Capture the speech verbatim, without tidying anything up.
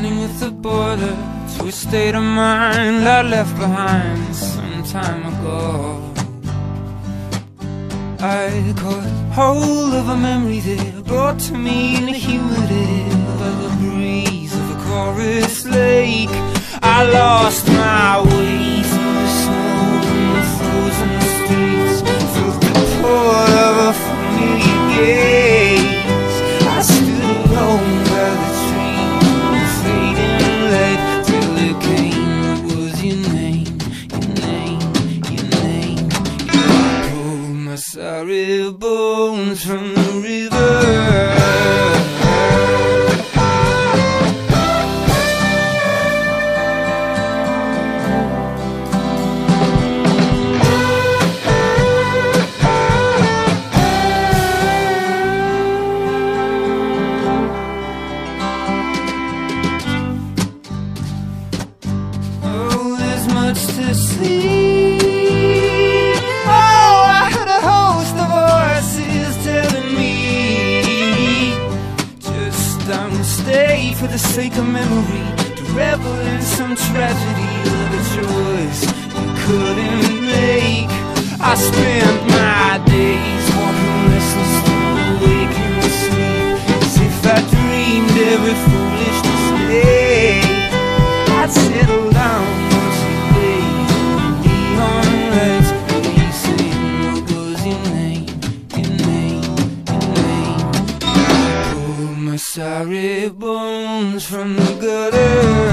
Returning with the border to a state of mind I left behind some time ago. I caught hold of a memory that brought to me in the humidity of the breeze of a chorus lake. I lost my way through the snow and the frozen streets, through the port of a familiar gaze. I stood alone by the tree, the fading light, till it came. It was your name, your name, your name. You pulled my sorry bones from the river. To see. Oh, I heard a host of voices telling me just don't stay for the sake of memory, to revel in some tragedy of a choice you couldn't make. I spent my days walking restless through the waking sleep, as if I dreamed every foolish mistake. I'd settle down sorry bones from the gutter.